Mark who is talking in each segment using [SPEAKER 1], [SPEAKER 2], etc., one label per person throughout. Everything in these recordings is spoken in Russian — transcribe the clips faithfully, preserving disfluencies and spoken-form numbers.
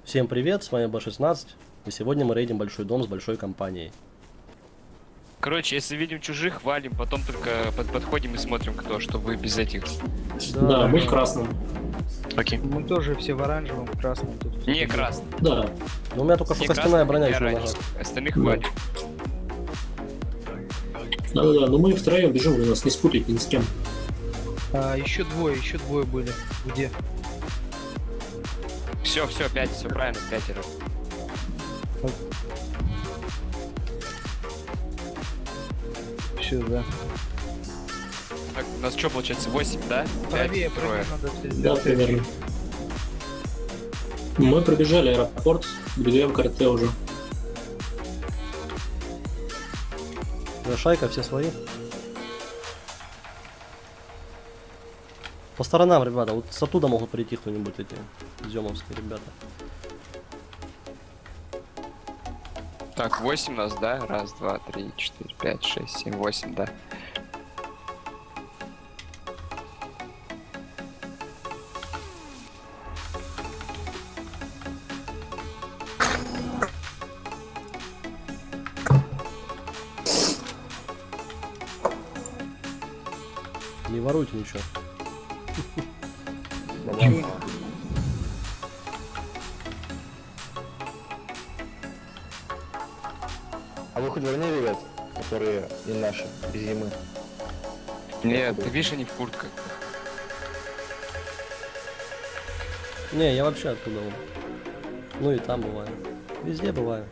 [SPEAKER 1] Всем привет, с вами Б шестнадцать, и сегодня мы рейдим большой дом с большой компанией.
[SPEAKER 2] Короче, если видим чужих, валим, потом только под подходим и смотрим, кто, чтобы без этих.
[SPEAKER 3] Да, да, мы в красном.
[SPEAKER 2] Окей.
[SPEAKER 4] Мы тоже все в оранжевом, в красном. Тут
[SPEAKER 2] Не красный.
[SPEAKER 3] Да.
[SPEAKER 1] Но у меня только что костяная броня еще на ногах.
[SPEAKER 2] Остальных
[SPEAKER 3] Да.
[SPEAKER 2] валим.
[SPEAKER 3] Да-да-да, но мы втроем бежим, вы нас не спутайте ни с кем.
[SPEAKER 4] А, еще двое, еще двое были. Где?
[SPEAKER 2] Все, все, пять, все правильно, пятеро.
[SPEAKER 4] Все, да.
[SPEAKER 2] Так, у нас что получается? восемь, да?
[SPEAKER 4] Правее,
[SPEAKER 2] пять,
[SPEAKER 4] правее
[SPEAKER 2] трое.
[SPEAKER 4] надо все
[SPEAKER 3] Да,
[SPEAKER 4] сделать.
[SPEAKER 3] примерно. Мы пробежали аэропорт, бегаем к РТ уже.
[SPEAKER 1] Да, шайка, все свои. По сторонам, ребята, вот с оттуда могут прийти кто-нибудь, эти зёмовские ребята.
[SPEAKER 2] Так, восемь у нас, да? Раз, два, три, четыре, пять, шесть, семь, восемь, да.
[SPEAKER 1] Не воруйте ничего.
[SPEAKER 5] А вы хоть вернее, ребят, которые не наши, без зимы?
[SPEAKER 2] Нет, ты видишь, они в куртках.
[SPEAKER 1] Не, я вообще оттуда. вон. Ну и там бываю. Везде бываю.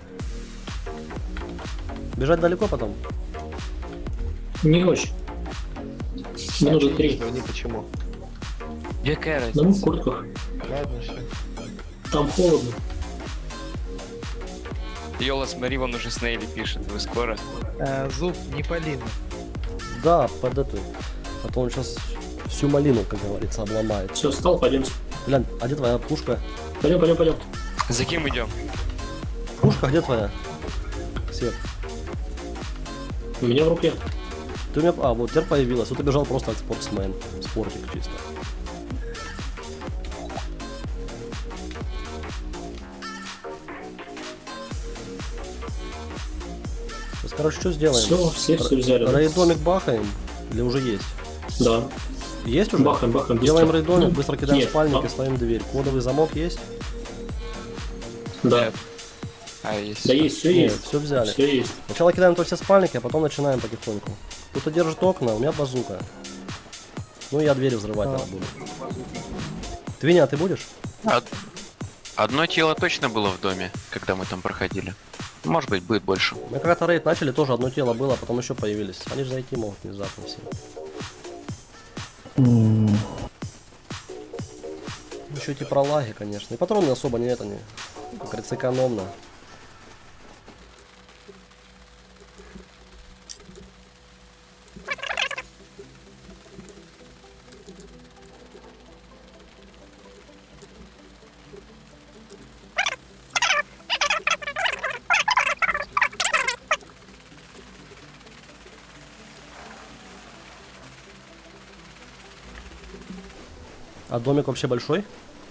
[SPEAKER 1] Бежать далеко потом?
[SPEAKER 3] Не очень. Минуты три.
[SPEAKER 5] Верни, почему?
[SPEAKER 2] Какая
[SPEAKER 3] Да мы в
[SPEAKER 2] разница?
[SPEAKER 3] куртках.
[SPEAKER 5] Ладно, все.
[SPEAKER 3] Там холодно.
[SPEAKER 2] Йола, смотри, вон уже Снейли пишет, вы скоро.
[SPEAKER 4] А, зуб не полин.
[SPEAKER 1] Да, под эту. А то он сейчас всю малину, как говорится, обломает.
[SPEAKER 3] Все, встал, пойдем.
[SPEAKER 1] Глянь, а где твоя пушка?
[SPEAKER 3] Пойдем, пойдем, пойдем.
[SPEAKER 2] За кем идем?
[SPEAKER 1] Пушка, где твоя? Свет.
[SPEAKER 3] У меня в руке.
[SPEAKER 1] Ты у меня... А, вот теперь появилась. Вот ты бежал просто от спортсмен. Спортик чисто. Сейчас, короче, что сделаем?
[SPEAKER 3] Все, все все взяли. да?
[SPEAKER 1] Рейдомик бахаем? Или уже есть?
[SPEAKER 3] Да.
[SPEAKER 1] Есть уже?
[SPEAKER 3] Бахаем, бахаем.
[SPEAKER 1] Делаем
[SPEAKER 3] быстро.
[SPEAKER 1] рейдомик,
[SPEAKER 3] Ну,
[SPEAKER 1] быстро кидаем
[SPEAKER 3] нет,
[SPEAKER 1] спальник
[SPEAKER 3] а-
[SPEAKER 1] и ставим дверь. Кодовый замок есть?
[SPEAKER 3] Да.
[SPEAKER 2] Нет. А, есть.
[SPEAKER 3] Да есть, все
[SPEAKER 1] Нет,
[SPEAKER 3] есть.
[SPEAKER 1] все взяли.
[SPEAKER 3] Все есть.
[SPEAKER 1] Сначала кидаем то все спальники, а потом начинаем потихоньку. Кто-то держит окна, у меня базука. Ну, я двери взрывать надо буду. Твиня, ты будешь?
[SPEAKER 6] Од- Одно тело точно было в доме, когда мы там проходили. Может быть, будет больше.
[SPEAKER 1] Мы когда-то рейд начали, тоже одно тело было, а потом еще появились. Они же зайти могут внезапно все. Еще эти пролаги, конечно. И патроны особо не это не. Как говорится, экономно. А домик вообще большой?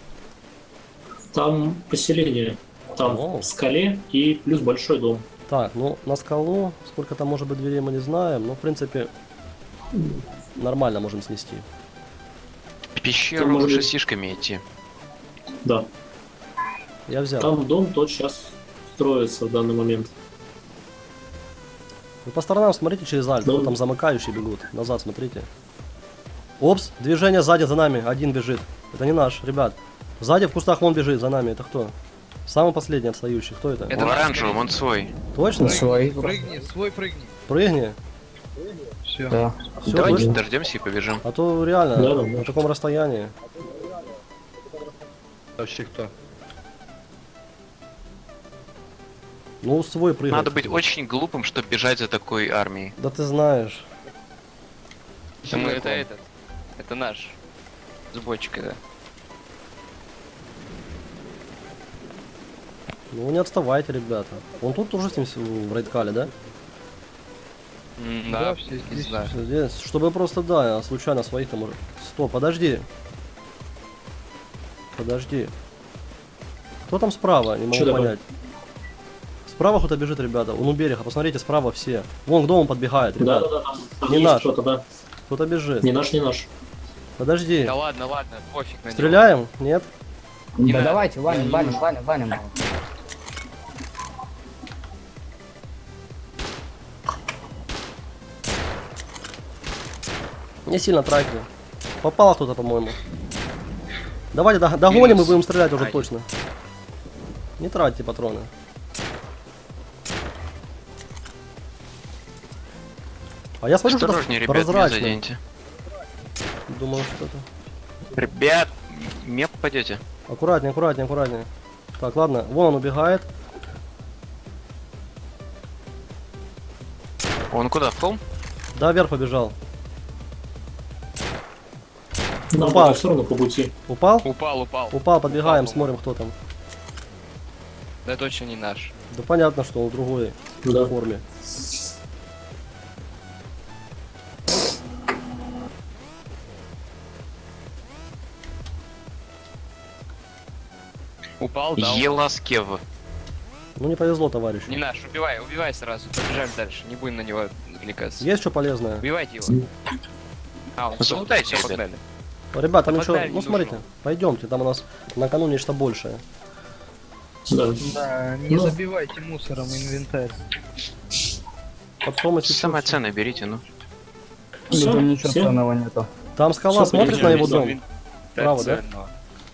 [SPEAKER 3] Там поселение. Там
[SPEAKER 1] О.
[SPEAKER 3] в скале и плюс большой дом.
[SPEAKER 1] Так, ну на скалу, сколько там может быть дверей, мы не знаем, но в принципе нормально можем снести.
[SPEAKER 6] В пещеру
[SPEAKER 3] может
[SPEAKER 6] лучше
[SPEAKER 3] быть-
[SPEAKER 6] с сишками идти.
[SPEAKER 3] Да.
[SPEAKER 1] Я взял.
[SPEAKER 3] Там дом тот сейчас строится в данный момент.
[SPEAKER 1] Вы по сторонам смотрите через альт,
[SPEAKER 3] Ну.
[SPEAKER 1] кто там замыкающие бегут. Назад смотрите. Опс, движение сзади за нами, один бежит. Это не наш, ребят. Сзади в кустах вон бежит за нами, это кто? Самый последний отстающий, кто это?
[SPEAKER 2] Это
[SPEAKER 6] В
[SPEAKER 2] наш
[SPEAKER 6] оранжевом он свой.
[SPEAKER 1] Точно?
[SPEAKER 5] Свои.
[SPEAKER 4] Прыгни, свой прыгни.
[SPEAKER 1] Прыгни.
[SPEAKER 4] Все.
[SPEAKER 5] Да.
[SPEAKER 1] Все,
[SPEAKER 6] Давайте
[SPEAKER 1] точно?
[SPEAKER 6] дождемся и побежим.
[SPEAKER 1] А то реально,
[SPEAKER 3] Да, да,
[SPEAKER 1] на
[SPEAKER 3] да.
[SPEAKER 1] таком расстоянии.
[SPEAKER 5] Вообще кто?
[SPEAKER 1] Ну, свой прыгает.
[SPEAKER 6] Надо быть очень глупым, чтобы бежать за такой армией.
[SPEAKER 1] Да ты знаешь.
[SPEAKER 2] Это, мы- это этот. Это наш. Зубочка, да.
[SPEAKER 1] Ну, не отставайте, ребята. Он тут тоже с ним с- в рейдкале, да?
[SPEAKER 2] М,
[SPEAKER 4] Да,
[SPEAKER 2] Да,
[SPEAKER 4] все
[SPEAKER 2] не
[SPEAKER 4] здесь.
[SPEAKER 2] знаю.
[SPEAKER 1] Всё здесь. Чтобы просто, да, случайно своих там уже... Стоп, подожди. Подожди. Кто там справа? Не могу
[SPEAKER 3] Чё такое?
[SPEAKER 1] понять. Справа кто-то бежит, ребята. Он у берега. Посмотрите, справа все. Вон к дому подбегает,
[SPEAKER 3] Да,
[SPEAKER 1] ребята.
[SPEAKER 3] да, да, там
[SPEAKER 1] Не
[SPEAKER 3] есть
[SPEAKER 1] наш.
[SPEAKER 3] кто-то, да.
[SPEAKER 1] Кто-то бежит.
[SPEAKER 3] Не наш, не наш.
[SPEAKER 1] Подожди.
[SPEAKER 2] Да ладно, ладно, пофиг на него.
[SPEAKER 1] Стреляем? Нет?
[SPEAKER 2] Не
[SPEAKER 7] Да
[SPEAKER 2] надо.
[SPEAKER 7] давайте, валим, валим, валим, валим.
[SPEAKER 1] Не сильно тракли. Попало кто-то, по-моему. Давайте дог- догоним и
[SPEAKER 2] Минус.
[SPEAKER 1] будем стрелять уже
[SPEAKER 2] Ай.
[SPEAKER 1] точно. Не тратьте патроны. А я смотрю, что
[SPEAKER 6] Осторожнее, ребят, не
[SPEAKER 1] прозрачно.
[SPEAKER 6] заденьте.
[SPEAKER 1] Думал, что-то.
[SPEAKER 6] Ребят, не попадете.
[SPEAKER 1] Аккуратнее, аккуратнее, аккуратнее. Так, ладно, вон он убегает.
[SPEAKER 6] Он куда, в холм?
[SPEAKER 1] Да, вверх побежал.
[SPEAKER 3] Нам
[SPEAKER 1] Упал.
[SPEAKER 3] в сторону по пути.
[SPEAKER 1] Упал?
[SPEAKER 2] Упал, упал.
[SPEAKER 1] Упал, подбегаем,
[SPEAKER 2] Упал,
[SPEAKER 1] смотрим, кто там.
[SPEAKER 2] Да точно не наш.
[SPEAKER 1] Да понятно, что он в другой
[SPEAKER 3] Да.
[SPEAKER 1] форме.
[SPEAKER 2] Упал, да.
[SPEAKER 6] Еласкев.
[SPEAKER 1] Ну не повезло, товарищ.
[SPEAKER 2] Не наш, убивай, убивай сразу. Побежали дальше, не будем на него отвлекаться.
[SPEAKER 1] Есть что полезное?
[SPEAKER 2] Убивайте его. А, он
[SPEAKER 6] Залутайте,
[SPEAKER 2] все,
[SPEAKER 6] ребят.
[SPEAKER 2] погнали.
[SPEAKER 1] Ребята, там
[SPEAKER 2] Да
[SPEAKER 1] ничего.
[SPEAKER 2] погнали,
[SPEAKER 1] Ну
[SPEAKER 2] не
[SPEAKER 1] смотрите,
[SPEAKER 2] нужно.
[SPEAKER 1] пойдемте, там у нас накануне нечто большее.
[SPEAKER 3] Да.
[SPEAKER 4] Да, не
[SPEAKER 3] Ну.
[SPEAKER 4] забивайте мусором инвентарь.
[SPEAKER 1] Подсумать чуть-чуть.
[SPEAKER 6] Самое ценное берите, ну.
[SPEAKER 3] Всё,
[SPEAKER 7] Там ничего
[SPEAKER 3] всё.
[SPEAKER 7] ценного нету.
[SPEAKER 1] Там скала
[SPEAKER 3] Всё,
[SPEAKER 1] смотрит на его
[SPEAKER 3] перейдём,
[SPEAKER 1] дом. Право, да?
[SPEAKER 2] Ценного.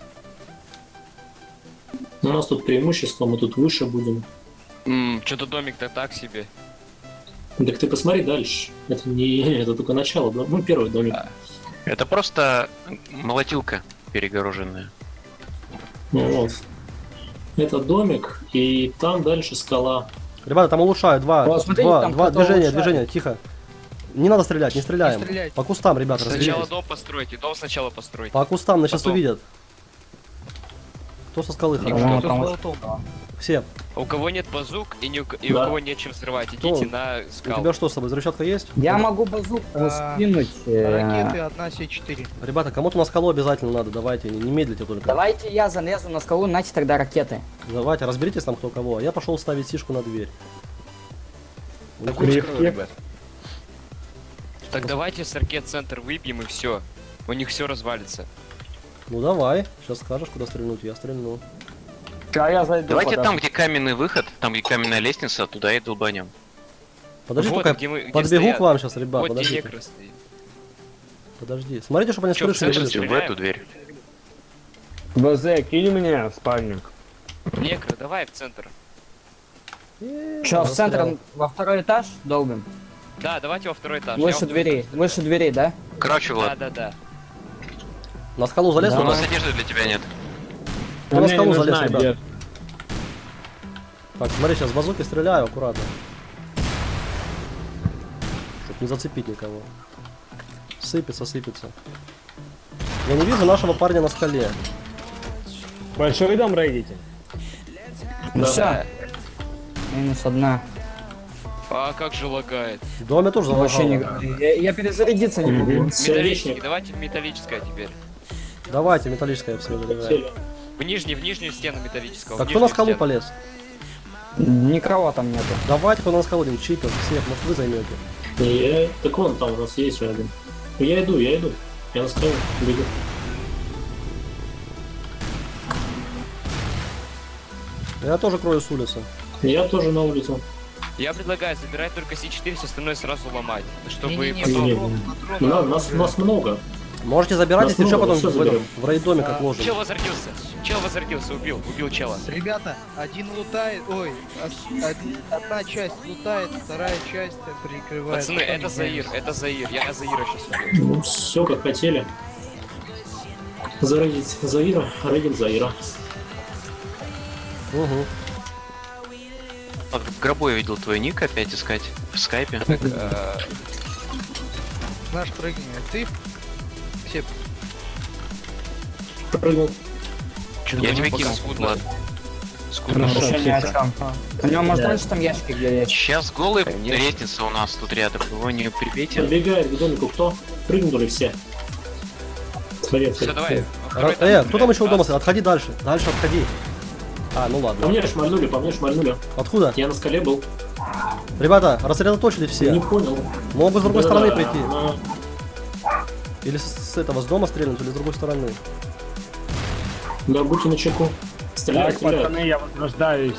[SPEAKER 3] У нас тут преимущество, мы тут выше будем.
[SPEAKER 2] М, Что-то домик-то так себе.
[SPEAKER 3] Так ты посмотри дальше. Это не это только начало, да? Ну, первый домик.
[SPEAKER 6] Это просто молотилка перегороженная.
[SPEAKER 3] Ну, вот. Это домик, и там дальше скала.
[SPEAKER 1] Ребята, там улучшают. Два,
[SPEAKER 7] О, смотрите,
[SPEAKER 1] два,
[SPEAKER 7] там
[SPEAKER 1] два
[SPEAKER 7] кто-то
[SPEAKER 1] движения,
[SPEAKER 7] улучшает.
[SPEAKER 1] движения, тихо. Не надо стрелять, не стреляем.
[SPEAKER 4] Не стреляйте.
[SPEAKER 1] По кустам, ребята,
[SPEAKER 2] Сначала
[SPEAKER 1] разберитесь.
[SPEAKER 2] дом постройте, дом сначала постройте.
[SPEAKER 1] По кустам, на сейчас
[SPEAKER 2] Потом.
[SPEAKER 1] увидят. Кто со скалы
[SPEAKER 2] Никто.
[SPEAKER 1] хорошо?
[SPEAKER 7] По-моему,
[SPEAKER 4] Кто
[SPEAKER 7] там
[SPEAKER 4] с
[SPEAKER 7] вот-
[SPEAKER 4] болтом?
[SPEAKER 1] Все.
[SPEAKER 2] У кого нет базук и, ни у, ко- и
[SPEAKER 3] Да.
[SPEAKER 2] у кого нечем взрывать,
[SPEAKER 1] Кто?
[SPEAKER 2] идите на
[SPEAKER 1] У
[SPEAKER 2] скал.
[SPEAKER 1] тебя что с собой, взрывчатка есть?
[SPEAKER 7] Я могу базуку
[SPEAKER 4] А,
[SPEAKER 7] скинуть. э,
[SPEAKER 4] Ракеты одна С четыре.
[SPEAKER 1] Ребята, кому-то на скалу обязательно надо, давайте, не, не медлите только.
[SPEAKER 7] Давайте я залезу на скалу, нате тогда ракеты.
[SPEAKER 1] Давайте, разберитесь там кто кого. А я пошел ставить сишку на дверь.
[SPEAKER 2] Да хоть скрою, ребят. Так давайте с ракет центр выбьем и все. У них все развалится.
[SPEAKER 1] Ну давай, сейчас скажешь, куда стрельнуть, я стрельну.
[SPEAKER 7] А я зайду.
[SPEAKER 6] Давайте
[SPEAKER 7] подожди.
[SPEAKER 6] там, где каменный выход, там, где каменная лестница, туда и долбанем.
[SPEAKER 1] Подожди,
[SPEAKER 2] Вот
[SPEAKER 1] пока
[SPEAKER 2] где мы- где
[SPEAKER 1] подбегу
[SPEAKER 2] стоят.
[SPEAKER 1] к вам сейчас, ребят,
[SPEAKER 2] вот где
[SPEAKER 1] подождите.
[SPEAKER 2] некры стоит.
[SPEAKER 1] Подожди. Смотрите, чтобы они с
[SPEAKER 2] Чё, в
[SPEAKER 1] крыши не
[SPEAKER 2] центре
[SPEAKER 1] вылезли.
[SPEAKER 2] стреляем?
[SPEAKER 6] В эту дверь.
[SPEAKER 5] БЗ, кинь мне в спальник.
[SPEAKER 2] Некры, давай в центр.
[SPEAKER 1] Э,
[SPEAKER 7] Че, в
[SPEAKER 1] застрял.
[SPEAKER 7] центр во второй этаж долбим?
[SPEAKER 2] Да, давайте во второй этаж.
[SPEAKER 7] Выше
[SPEAKER 2] Я-
[SPEAKER 7] двери, выше двери, да?
[SPEAKER 6] Короче,
[SPEAKER 2] Да,
[SPEAKER 6] Влад,
[SPEAKER 2] да, да.
[SPEAKER 1] На скалу залез,
[SPEAKER 6] у
[SPEAKER 1] туда?
[SPEAKER 6] нас одежды для тебя нет.
[SPEAKER 1] Кто на
[SPEAKER 5] Мне не
[SPEAKER 1] скалу
[SPEAKER 5] нужна
[SPEAKER 1] залез, ребят?
[SPEAKER 5] одежда.
[SPEAKER 1] Так, смотри, сейчас базуки стреляю аккуратно. Чтоб не зацепить никого. Сыпется, сыпется. Я не вижу нашего парня на скале.
[SPEAKER 5] Большой дом рейдите.
[SPEAKER 7] Ну
[SPEAKER 3] Да.
[SPEAKER 7] все. Минус одна.
[SPEAKER 2] А как же лагает?
[SPEAKER 1] В доме тоже
[SPEAKER 7] Вообще не
[SPEAKER 1] залагало.
[SPEAKER 7] говори. Я, я перезарядиться не могу.
[SPEAKER 3] Мгм.
[SPEAKER 2] Металлический,
[SPEAKER 3] Сердечник.
[SPEAKER 2] давайте в металлическое теперь.
[SPEAKER 1] Давайте, металлическое все заливаем.
[SPEAKER 3] Сели.
[SPEAKER 2] В нижний, в нижнюю стену металлического.
[SPEAKER 1] Так
[SPEAKER 2] в
[SPEAKER 1] кто на
[SPEAKER 2] нижнюю
[SPEAKER 1] скалу
[SPEAKER 2] стену.
[SPEAKER 1] полез?
[SPEAKER 7] Никого там нету.
[SPEAKER 1] Давайте, кто на скалу, один чипер, всех, может вы займете.
[SPEAKER 3] Я... Так вон там у нас есть же один. Я иду, я иду. Я на скалу бегу.
[SPEAKER 1] Я тоже крою с улицы.
[SPEAKER 3] Я тоже на улицу.
[SPEAKER 2] Я предлагаю забирать только С четыре, все остальное сразу ломать. Чтобы
[SPEAKER 4] Не-не-не,
[SPEAKER 2] потом...
[SPEAKER 3] Не,
[SPEAKER 4] патрон-
[SPEAKER 3] не.
[SPEAKER 4] патроны
[SPEAKER 3] На- нас,
[SPEAKER 4] оружие.
[SPEAKER 3] нас много.
[SPEAKER 1] Можете забирать,
[SPEAKER 3] Нас
[SPEAKER 1] если что,
[SPEAKER 3] много,
[SPEAKER 1] потом
[SPEAKER 3] всё
[SPEAKER 1] в, этом,
[SPEAKER 3] заберем.
[SPEAKER 1] в райдоме
[SPEAKER 4] Да.
[SPEAKER 1] как ложим.
[SPEAKER 2] Чел возродился. Чел возродился, убил, убил чела.
[SPEAKER 4] Ребята, один лутает, ой, ос- один- одна часть лутает, вторая часть прикрывает.
[SPEAKER 2] Пацаны,
[SPEAKER 4] Потом
[SPEAKER 2] это
[SPEAKER 4] не
[SPEAKER 2] Заир,
[SPEAKER 4] знаю.
[SPEAKER 2] это Заир. Я Заира сейчас убил.
[SPEAKER 3] Ну, все как хотели. Зародить Заира, родим Заира.
[SPEAKER 1] Угу.
[SPEAKER 6] Вот в гробу я видел твой ник опять искать в скайпе.
[SPEAKER 2] Так, э,
[SPEAKER 4] Наш прыгни, ты все
[SPEAKER 3] Прыгнул.
[SPEAKER 2] чё-то
[SPEAKER 6] Я тебе
[SPEAKER 2] пока
[SPEAKER 6] кинул,
[SPEAKER 2] скудно.
[SPEAKER 6] Влад.
[SPEAKER 2] Скудно.
[SPEAKER 3] Хорошо.
[SPEAKER 7] Вообще ни о чем. У него может раньше там ящики где есть.
[SPEAKER 6] Сейчас голый
[SPEAKER 2] Конечно.
[SPEAKER 6] лестница у нас тут рядом, его не прибейте.
[SPEAKER 3] Подбегает к домику кто? Прыгнули все. Смотри,
[SPEAKER 2] Все,
[SPEAKER 3] смотри.
[SPEAKER 2] давай. во второй
[SPEAKER 1] Э,
[SPEAKER 2] этаж
[SPEAKER 1] кто там еще у дома
[SPEAKER 2] забираем.
[SPEAKER 1] стоит? Отходи дальше. Дальше отходи. А, ну
[SPEAKER 3] По
[SPEAKER 1] ладно.
[SPEAKER 3] мне шмальнули, по мне шмальнули.
[SPEAKER 1] Откуда?
[SPEAKER 3] Я на скале был.
[SPEAKER 1] Ребята, рассредоточились все.
[SPEAKER 3] Не понял.
[SPEAKER 1] Могут с другой
[SPEAKER 3] Да-да-да,
[SPEAKER 1] стороны прийти.
[SPEAKER 3] на-
[SPEAKER 1] Или с, с этого, с дома стрельнуть, или с другой стороны.
[SPEAKER 3] Да, будьте начеку. Стреляют,
[SPEAKER 8] Так,
[SPEAKER 3] стреляют.
[SPEAKER 8] пацаны, я возрождаюсь.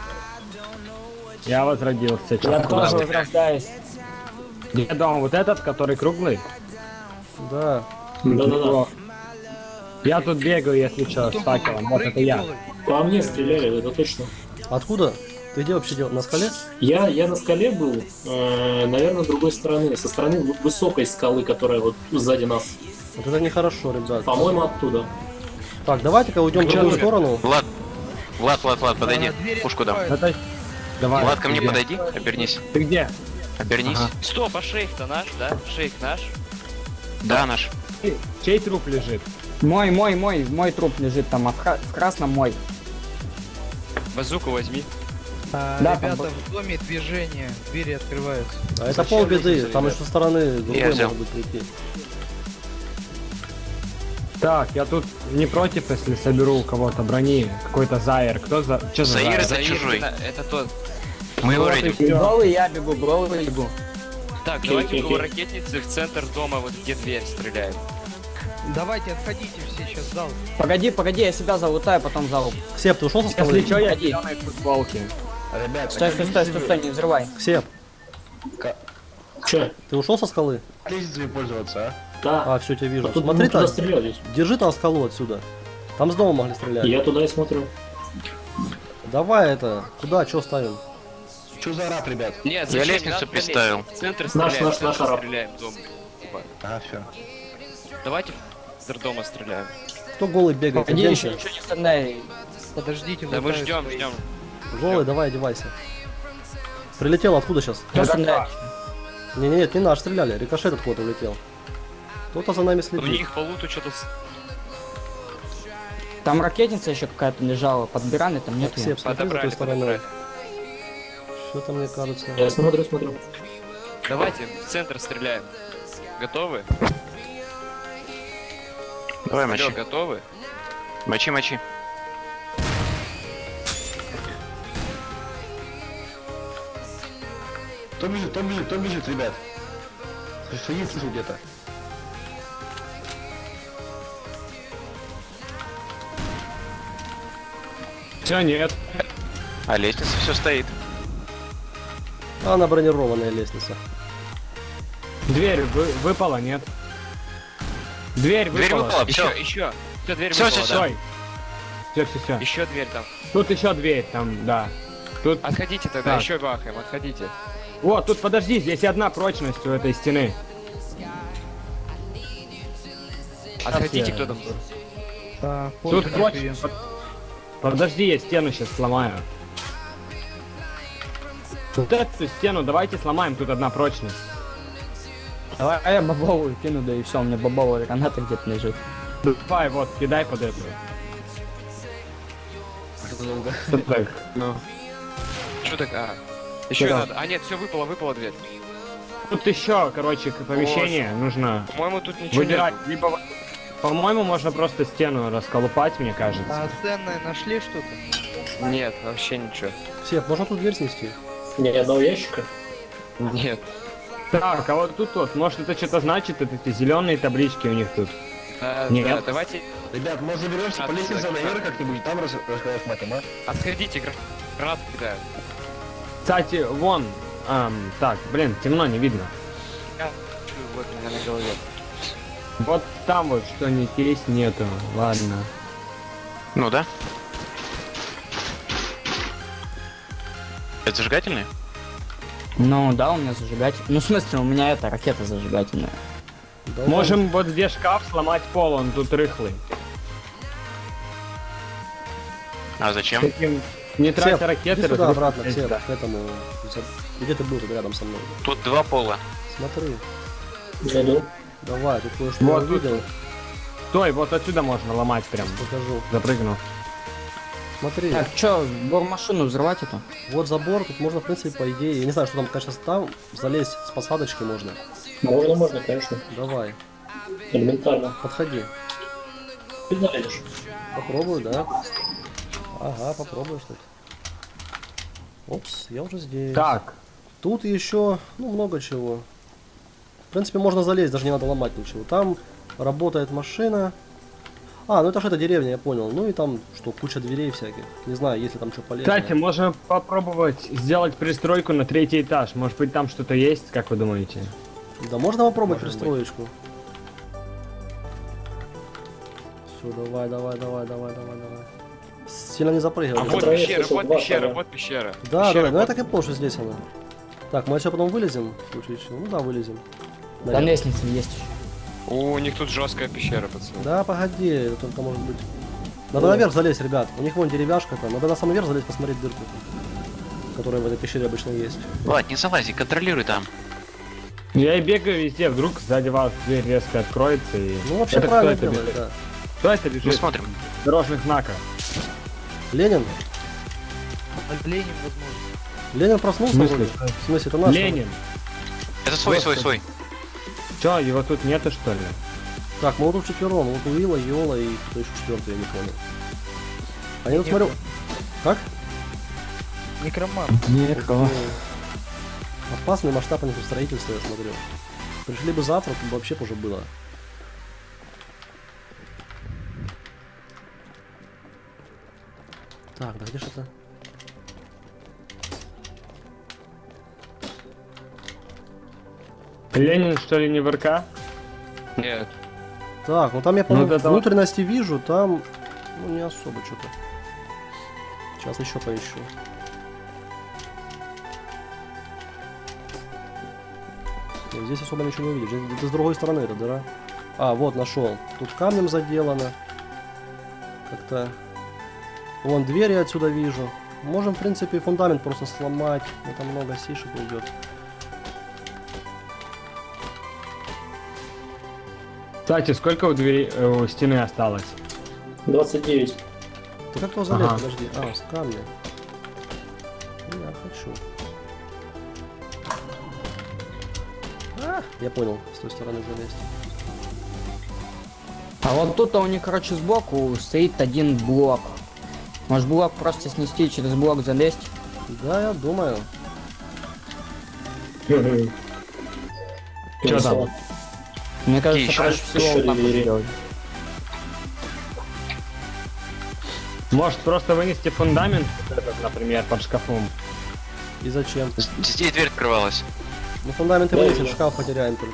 [SPEAKER 8] Я возродился.
[SPEAKER 7] Я
[SPEAKER 8] Чё?
[SPEAKER 7] тоже возрождаюсь.
[SPEAKER 8] Где дом? Вот этот, который круглый?
[SPEAKER 1] Да.
[SPEAKER 3] Да-да-да.
[SPEAKER 8] Я тут бегаю, если что, с факелом. Вот это я.
[SPEAKER 3] По мне стреляли, это точно.
[SPEAKER 1] Откуда? Ты где вообще делал? На скале?
[SPEAKER 3] Я, я на скале был, э, наверное, с другой стороны. Со стороны в- высокой скалы, которая вот сзади нас.
[SPEAKER 1] Вот это нехорошо, ребят.
[SPEAKER 3] По-моему, оттуда.
[SPEAKER 1] Так, давайте-ка уйдем в
[SPEAKER 8] Чё
[SPEAKER 1] другую
[SPEAKER 8] ты?
[SPEAKER 1] сторону.
[SPEAKER 6] Влад, Влад, Влад, Влад, подойди.
[SPEAKER 4] А, двери
[SPEAKER 6] Пушку дам.
[SPEAKER 4] открывают.
[SPEAKER 8] Это... Давай.
[SPEAKER 6] Влад, ко мне
[SPEAKER 8] где?
[SPEAKER 6] подойди, обернись.
[SPEAKER 8] Ты где?
[SPEAKER 6] Обернись.
[SPEAKER 8] Ага.
[SPEAKER 2] Стоп, а шейх-то наш, да? Шейх наш.
[SPEAKER 6] Да, наш.
[SPEAKER 8] Чей- Чей труп лежит?
[SPEAKER 7] Мой, мой, мой, мой труп лежит там, а в, кра- в красном мой.
[SPEAKER 2] Базуку возьми.
[SPEAKER 4] А,
[SPEAKER 7] Да,
[SPEAKER 4] ребята,
[SPEAKER 7] там
[SPEAKER 4] в доме движение, двери открываются.
[SPEAKER 1] А это
[SPEAKER 2] Зачем
[SPEAKER 1] полбеды.
[SPEAKER 2] лезете,
[SPEAKER 1] Там
[SPEAKER 2] ребят?
[SPEAKER 1] еще со стороны другой
[SPEAKER 6] взял.
[SPEAKER 1] могут быть прийти.
[SPEAKER 8] Так, я тут не против, если соберу у кого-то брони. Какой-то Зайер. Кто за... Чё за
[SPEAKER 6] Заир
[SPEAKER 8] Зайер?
[SPEAKER 6] это чужой.
[SPEAKER 2] Это, это тот.
[SPEAKER 6] Мы его
[SPEAKER 8] Вот и
[SPEAKER 6] рейдим.
[SPEAKER 8] всё.
[SPEAKER 7] Бровы я бегу, бровы бегу.
[SPEAKER 2] Так,
[SPEAKER 3] Окей,
[SPEAKER 2] давайте
[SPEAKER 3] окей,
[SPEAKER 2] у
[SPEAKER 3] окей.
[SPEAKER 2] ракетницы в центр дома, вот где дверь стреляем.
[SPEAKER 4] Давайте, отходите все сейчас в зал.
[SPEAKER 7] Погоди, погоди, я себя залутаю, потом залуп.
[SPEAKER 1] Ксеп, ты ушел со скалы?
[SPEAKER 8] Если что, я в
[SPEAKER 7] Ходи.
[SPEAKER 8] зеленой футболке.
[SPEAKER 5] Ребят,
[SPEAKER 7] Стой, стой, стой, стой, стой, не взрывай.
[SPEAKER 1] Ксеп,
[SPEAKER 3] Че?
[SPEAKER 1] ты ушел со скалы?
[SPEAKER 5] как лестницами пользоваться, а?
[SPEAKER 3] Да.
[SPEAKER 1] А, все, тебя вижу.
[SPEAKER 3] Вот тут
[SPEAKER 1] Смотри
[SPEAKER 3] мы туда
[SPEAKER 1] так,
[SPEAKER 3] стреляли.
[SPEAKER 1] держи там скалу отсюда. Там с дома могли стрелять.
[SPEAKER 3] Я туда и смотрю.
[SPEAKER 1] Давай это, куда, что ставим?
[SPEAKER 5] Чё за раб, ребят?
[SPEAKER 2] Нет,
[SPEAKER 6] Я
[SPEAKER 2] зачем? Не
[SPEAKER 6] лестницу
[SPEAKER 2] надо
[SPEAKER 6] приставил.
[SPEAKER 2] лезть. В центр
[SPEAKER 3] Наш,
[SPEAKER 2] стреляем,
[SPEAKER 3] наш,
[SPEAKER 2] в центр
[SPEAKER 3] наш араб.
[SPEAKER 2] стреляем в дом.
[SPEAKER 5] Ага, все.
[SPEAKER 2] Давайте в центр дома стреляем.
[SPEAKER 1] Кто голый бегает?
[SPEAKER 7] Погоди, еще
[SPEAKER 1] Оденься.
[SPEAKER 7] ничего не стреляй.
[SPEAKER 4] Подождите,
[SPEAKER 2] Да мы
[SPEAKER 4] лутают
[SPEAKER 2] ждем,
[SPEAKER 4] свои.
[SPEAKER 2] ждем.
[SPEAKER 1] Голый, давай, одевайся. Прилетел откуда сейчас?
[SPEAKER 7] Кто стреляет?
[SPEAKER 1] Не, не, нет, не наш, стреляли. Рикошет откуда улетел. Кто-то за нами
[SPEAKER 2] У
[SPEAKER 1] следит.
[SPEAKER 2] них по луту что-то... с-
[SPEAKER 7] Там ракетница еще какая-то лежала, подбирали, там нет её.
[SPEAKER 1] Ксеп, смотри за той
[SPEAKER 2] Подобрали,
[SPEAKER 1] стороной.
[SPEAKER 2] подобрали.
[SPEAKER 1] Что-то мне кажется.
[SPEAKER 3] Я смотрю, смотрю.
[SPEAKER 2] Давайте в центр стреляем. Готовы?
[SPEAKER 6] Давай,
[SPEAKER 2] Алло,
[SPEAKER 6] мочи.
[SPEAKER 2] готовы?
[SPEAKER 6] Мочи, мочи.
[SPEAKER 5] Кто бежит, кто бежит, кто бежит, ребят? Шаги слышу где-то.
[SPEAKER 8] Все, нет.
[SPEAKER 6] А лестница все стоит.
[SPEAKER 1] А, она бронированная лестница.
[SPEAKER 8] Дверь вы- выпала, нет? Дверь выпала.
[SPEAKER 6] Дверь выпала,
[SPEAKER 2] Еще,
[SPEAKER 6] все.
[SPEAKER 2] еще. Все, дверь
[SPEAKER 6] Всё,
[SPEAKER 2] выпала,
[SPEAKER 6] всё,
[SPEAKER 2] да.
[SPEAKER 8] Стой. Все, все, все.
[SPEAKER 2] Еще дверь там.
[SPEAKER 8] Тут еще дверь, там, да. Тут...
[SPEAKER 2] Отходите тогда,
[SPEAKER 8] Так.
[SPEAKER 2] еще бахаем, отходите.
[SPEAKER 8] Вот, тут подожди, здесь одна прочность у этой стены.
[SPEAKER 2] Отходите,
[SPEAKER 8] я-
[SPEAKER 2] кто там.
[SPEAKER 4] Да,
[SPEAKER 8] Тут
[SPEAKER 4] фотки
[SPEAKER 8] прочность.
[SPEAKER 4] прием.
[SPEAKER 8] Подожди, я стену сейчас сломаю. Вот эту стену давайте сломаем, тут одна прочность.
[SPEAKER 7] Давай, а я бобовую кину, да и все, у меня бобовая граната где-то лежит.
[SPEAKER 8] Давай, вот, кидай под эту. Вот так. Ну.
[SPEAKER 2] Что так? А. Еще
[SPEAKER 8] Да.
[SPEAKER 2] надо. А нет, все выпало, выпала дверь.
[SPEAKER 8] Тут еще, короче, к- помещение нужно
[SPEAKER 2] По-моему, тут ничего
[SPEAKER 8] выбирать.
[SPEAKER 2] нет.
[SPEAKER 8] Либо, по-моему, можно просто стену расколупать, мне кажется.
[SPEAKER 4] А ценное нашли что-то?
[SPEAKER 2] Нет, вообще ничего.
[SPEAKER 1] Сеп, можно тут дверь снести?
[SPEAKER 3] Ни одного ящика.
[SPEAKER 2] Нет.
[SPEAKER 8] Так, а вот тут вот, может это что-то значит, это эти зеленые таблички у них тут.
[SPEAKER 2] А,
[SPEAKER 8] Нет.
[SPEAKER 2] да, давайте
[SPEAKER 5] Ребят, может заберемся
[SPEAKER 2] А,
[SPEAKER 5] по лестнице
[SPEAKER 2] так,
[SPEAKER 5] наверх
[SPEAKER 2] так.
[SPEAKER 5] как-нибудь, там раз- рассказать матом, а?
[SPEAKER 2] отходите, гра- гранату кидаю.
[SPEAKER 8] Кстати, вон, ам, так, блин, темно, не видно.
[SPEAKER 2] Я чую, вот у меня на голове.
[SPEAKER 8] Вот там вот что-нибудь есть, нету, ладно.
[SPEAKER 6] Ну да. Это зажигательный?
[SPEAKER 7] Ну да, у меня зажигатель. Ну в смысле, у меня это ракета зажигательная.
[SPEAKER 1] Давай.
[SPEAKER 8] Можем вот где шкаф сломать пол, он тут рыхлый.
[SPEAKER 6] А зачем?
[SPEAKER 8] Таким не тратя
[SPEAKER 1] Сеп,
[SPEAKER 8] ракеты,
[SPEAKER 1] иди сюда
[SPEAKER 8] разрушить
[SPEAKER 1] обратно,
[SPEAKER 8] нельзя.
[SPEAKER 1] Сеп, к этому. Где ты был тут рядом со мной?
[SPEAKER 6] Тут два пола.
[SPEAKER 1] Смотри.
[SPEAKER 3] Зайду.
[SPEAKER 1] Давай, тут кое-что
[SPEAKER 8] Вот
[SPEAKER 1] я
[SPEAKER 8] тут.
[SPEAKER 1] увидел.
[SPEAKER 8] Стой, вот отсюда можно ломать прям,
[SPEAKER 1] Покажу.
[SPEAKER 8] запрыгнув.
[SPEAKER 1] Смотри,
[SPEAKER 7] Так, чё, бормашину взрывать эту?
[SPEAKER 1] вот забор, тут можно, в принципе, по идее, я не знаю, что там, конечно, там залезть с посадочки можно.
[SPEAKER 3] Можно, можно, конечно.
[SPEAKER 1] Давай,
[SPEAKER 3] Элементарно.
[SPEAKER 1] подходи.
[SPEAKER 3] Ты залезешь.
[SPEAKER 1] Попробую, да? Ага, попробуешь тут. Опс, я уже здесь.
[SPEAKER 8] Так,
[SPEAKER 1] Тут еще, ну, много чего. В принципе, можно залезть, даже не надо ломать ничего. Там работает машина. А, ну это же эта деревня, я понял. Ну и там, что, куча дверей всяких. Не знаю, если там что полезное.
[SPEAKER 8] кстати, можно попробовать сделать пристройку на третий этаж. Может быть, там что-то есть, как вы думаете?
[SPEAKER 1] Да, можно попробовать
[SPEAKER 8] Может
[SPEAKER 1] пристроечку. Все, давай, давай, давай, давай, давай, давай. Сильно не запрыгивай.
[SPEAKER 2] А
[SPEAKER 1] не
[SPEAKER 2] вот
[SPEAKER 1] запрыгивай.
[SPEAKER 3] Вторая
[SPEAKER 2] пещера,
[SPEAKER 3] слышал,
[SPEAKER 2] вот
[SPEAKER 3] два
[SPEAKER 2] пещера,
[SPEAKER 3] вторая.
[SPEAKER 2] вот пещера.
[SPEAKER 1] Да,
[SPEAKER 2] Пещера,
[SPEAKER 1] да, ну я
[SPEAKER 2] вот.
[SPEAKER 1] так и понял, что здесь она. Так, мы все потом вылезем, в случае чего. Ну да, вылезем.
[SPEAKER 7] Там
[SPEAKER 1] Наверное.
[SPEAKER 7] лестница есть еще.
[SPEAKER 2] О, у них тут жесткая пещера, пацаны.
[SPEAKER 1] Да, погоди, это только может быть. Надо наверх залезть, ребят. У них вон деревяшка там. Надо на самый верх залезть, посмотреть дырку, которая в этой пещере обычно есть.
[SPEAKER 6] Влад, не залази, контролируй там.
[SPEAKER 8] Я и бегаю везде, вдруг сзади вас дверь резко откроется и...
[SPEAKER 1] Ну вообще
[SPEAKER 8] Это
[SPEAKER 1] правильно
[SPEAKER 8] кто это
[SPEAKER 1] делали,
[SPEAKER 8] бежит?
[SPEAKER 1] да.
[SPEAKER 8] Кто это
[SPEAKER 6] Мы
[SPEAKER 8] бежит?
[SPEAKER 6] смотрим.
[SPEAKER 8] Дорожных знаков.
[SPEAKER 1] Ленин?
[SPEAKER 4] Ленин, возможно.
[SPEAKER 1] Ленин
[SPEAKER 8] В
[SPEAKER 1] проснулся?
[SPEAKER 8] смысле?
[SPEAKER 1] вроде? В смысле, это наш?
[SPEAKER 8] Ленин.
[SPEAKER 6] Это свой, свой, свой.
[SPEAKER 8] Чё, его тут нету, что ли?
[SPEAKER 1] Так, мы вот тут четвером. Вот Уилла, Йола и кто еще четвертый, я не понял. А я тут смотрю... Как?
[SPEAKER 4] Некромант.
[SPEAKER 7] Никого.
[SPEAKER 1] Опасный масштаб у них строительства, я смотрю. Пришли бы завтра, тут бы вообще уже было. Так, да где ж это?
[SPEAKER 8] Ленин, что ли, не в РК?
[SPEAKER 2] Нет.
[SPEAKER 1] Так, ну там я, по-моему,
[SPEAKER 8] вот это вот.
[SPEAKER 1] внутренности вижу, там... Ну, не особо что-то. Сейчас еще поищу. Нет, здесь особо ничего не увидишь. Здесь- Это с другой стороны эта дыра. А, вот, нашел. Тут камнем заделано. Как-то... Вон, двери отсюда вижу. Можем, в принципе, фундамент просто сломать. Но там много сишек уйдет.
[SPEAKER 8] Кстати, сколько у двери, э, у стены осталось?
[SPEAKER 3] двадцать девять.
[SPEAKER 1] Ты как туда залез?
[SPEAKER 8] Ага.
[SPEAKER 1] Подожди. А, с камня. Я хочу. А, я понял, с той стороны залезть.
[SPEAKER 7] А вот тут у них, короче, сбоку стоит один блок. Может блок просто снести и через блок залезть?
[SPEAKER 1] Да, я думаю.
[SPEAKER 8] Чё там?
[SPEAKER 7] Мне кажется,
[SPEAKER 6] еще?
[SPEAKER 7] проще всего
[SPEAKER 3] Еще
[SPEAKER 7] вот так вот
[SPEAKER 3] двери.
[SPEAKER 7] сделать.
[SPEAKER 8] Может просто вынести фундамент, вот этот, например, под шкафом?
[SPEAKER 1] И зачем?
[SPEAKER 6] Здесь дверь открывалась.
[SPEAKER 1] Ну фундаменты
[SPEAKER 3] Да,
[SPEAKER 1] вынесем,
[SPEAKER 3] да.
[SPEAKER 1] шкаф потеряем только.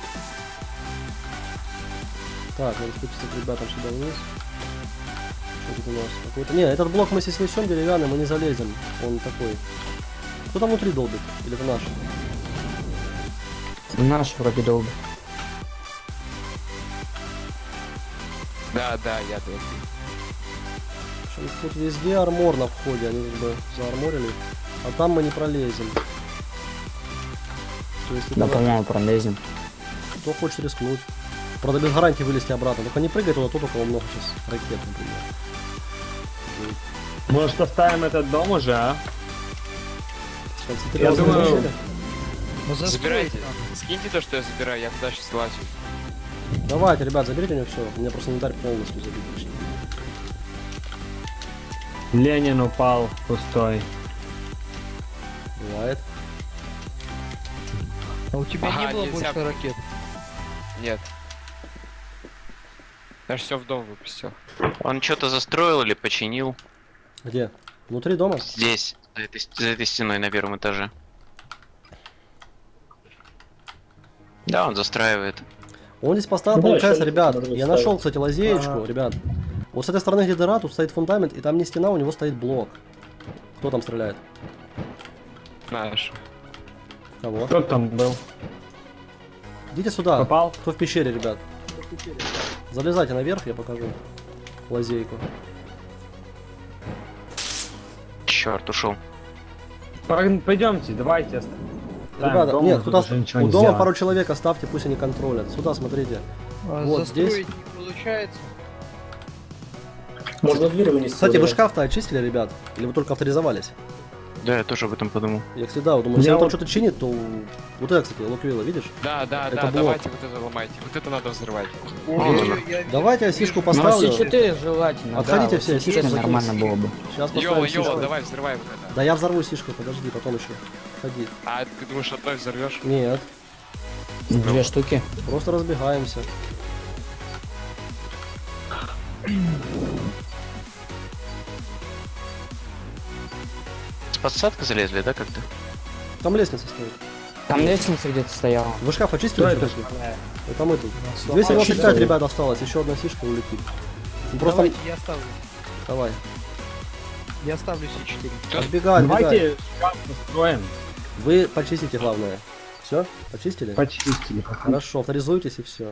[SPEAKER 1] Так, надо спуститься к ребятам сюда вниз. Что тут у нас? Какой-то... Не, этот блок мы если снесем деревянный, мы не залезем. Он такой. Кто там внутри долбит? Или это наш?
[SPEAKER 7] Наш вроде долго.
[SPEAKER 2] Да, да, я тут.
[SPEAKER 1] В общем, тут везде армор на входе, они как бы заарморили. А там мы не пролезем. То есть,
[SPEAKER 7] Да,
[SPEAKER 1] это
[SPEAKER 7] по-моему, пролезем.
[SPEAKER 1] кто хочет рискнуть. Правда, без гарантии вылезти обратно. Только не прыгай туда, тот, у кого много сейчас ракет, например.
[SPEAKER 8] Может оставим этот дом уже, а?
[SPEAKER 1] Концентрироваться
[SPEAKER 8] Я
[SPEAKER 1] на
[SPEAKER 8] думаю-
[SPEAKER 1] машине.
[SPEAKER 4] Ну, застроить
[SPEAKER 2] Забирайте.
[SPEAKER 4] надо.
[SPEAKER 2] Скиньте то, что я забираю, я туда сейчас лазю.
[SPEAKER 1] Давайте, ребят, заберите у него все. У меня просто инвентарь полностью забит. почти.
[SPEAKER 8] Ленин упал пустой.
[SPEAKER 1] Бывает.
[SPEAKER 4] А у тебя
[SPEAKER 2] Ага,
[SPEAKER 4] не было
[SPEAKER 2] нельзя.
[SPEAKER 4] больше ракет?
[SPEAKER 2] Нет. Я ж все в дом выпустил.
[SPEAKER 6] Он что-то застроил или починил.
[SPEAKER 1] Где? Внутри дома?
[SPEAKER 6] Здесь, за этой, за этой стеной на первом этаже. Да, он застраивает.
[SPEAKER 1] Он здесь поставил,
[SPEAKER 3] Ну да,
[SPEAKER 1] получается,
[SPEAKER 3] ещё
[SPEAKER 1] ребят,
[SPEAKER 3] можно
[SPEAKER 1] я
[SPEAKER 3] ставить.
[SPEAKER 1] нашел, кстати, лазеечку,
[SPEAKER 8] Ага.
[SPEAKER 1] ребят. Вот с этой стороны, где дыра, тут стоит фундамент, и там не стена, у него стоит блок. Кто там стреляет?
[SPEAKER 2] Наш.
[SPEAKER 1] Кого?
[SPEAKER 8] Кто там был?
[SPEAKER 1] Идите сюда.
[SPEAKER 8] Попал?
[SPEAKER 1] Кто в пещере, ребят? Залезайте наверх, я покажу лазейку.
[SPEAKER 6] Черт, ушел.
[SPEAKER 8] Пора- Пойдемте, давайте. ост- ставим
[SPEAKER 1] Ребята,
[SPEAKER 8] дом,
[SPEAKER 1] нет,
[SPEAKER 8] тут
[SPEAKER 1] туда,
[SPEAKER 8] уже ничего
[SPEAKER 1] у
[SPEAKER 8] не
[SPEAKER 1] дома
[SPEAKER 8] сделаем.
[SPEAKER 1] пару человек оставьте, пусть они контролят. Сюда, смотрите.
[SPEAKER 4] А
[SPEAKER 1] Вот
[SPEAKER 4] застроить
[SPEAKER 1] здесь.
[SPEAKER 4] не получается.
[SPEAKER 3] Можно дверь вынести.
[SPEAKER 1] Кстати, вы
[SPEAKER 3] вот,
[SPEAKER 1] шкаф-то очистили, ребят? Или вы только авторизовались?
[SPEAKER 6] Да, я тоже об этом подумал.
[SPEAKER 1] Я, кстати, да, вот думаю,
[SPEAKER 8] Я
[SPEAKER 1] если он там
[SPEAKER 8] вот-
[SPEAKER 1] что-то чинит, то... Вот это, кстати, Локвилла, видишь?
[SPEAKER 2] Да, да,
[SPEAKER 1] Это
[SPEAKER 2] да,
[SPEAKER 1] блок.
[SPEAKER 2] давайте вот это ломайте. Вот это надо взрывать.
[SPEAKER 4] Ой, я вижу,
[SPEAKER 1] Давайте я сишку
[SPEAKER 4] вижу.
[SPEAKER 7] Ну,
[SPEAKER 1] поставлю.
[SPEAKER 7] все четыре желательно.
[SPEAKER 1] Отходите
[SPEAKER 7] да,
[SPEAKER 1] все,
[SPEAKER 7] вот четыре
[SPEAKER 1] сишку
[SPEAKER 7] нормально
[SPEAKER 1] закинь.
[SPEAKER 7] было бы.
[SPEAKER 1] Сейчас
[SPEAKER 2] Йола,
[SPEAKER 1] поставим
[SPEAKER 2] Йола,
[SPEAKER 1] сишку.
[SPEAKER 2] давай взрывай вот это.
[SPEAKER 1] Да я взорву сишку, подожди, потом еще. Ходи.
[SPEAKER 2] А ты думаешь, одной взорвешь?
[SPEAKER 1] Нет,
[SPEAKER 7] Две штуки.
[SPEAKER 1] просто разбегаемся.
[SPEAKER 6] С подсадка залезли, да, как-то?
[SPEAKER 1] Там лестница стоит.
[SPEAKER 7] Там лестница где-то стояла.
[SPEAKER 1] Вы шкаф очистили?
[SPEAKER 8] Что
[SPEAKER 1] что
[SPEAKER 8] это?
[SPEAKER 1] ли? Это мы тут. двести девяносто пять, ребят, осталось. Еще одна сишка улетит. Ну, просто...
[SPEAKER 4] Давайте, я оставлю.
[SPEAKER 1] Давай.
[SPEAKER 4] Я оставлю все четыре.
[SPEAKER 1] Отбегай, отбегай.
[SPEAKER 8] Давайте шкаф построим.
[SPEAKER 1] Вы почистите, главное. Все? Почистили?
[SPEAKER 8] Почистили.
[SPEAKER 1] Хорошо, авторизуйтесь и все.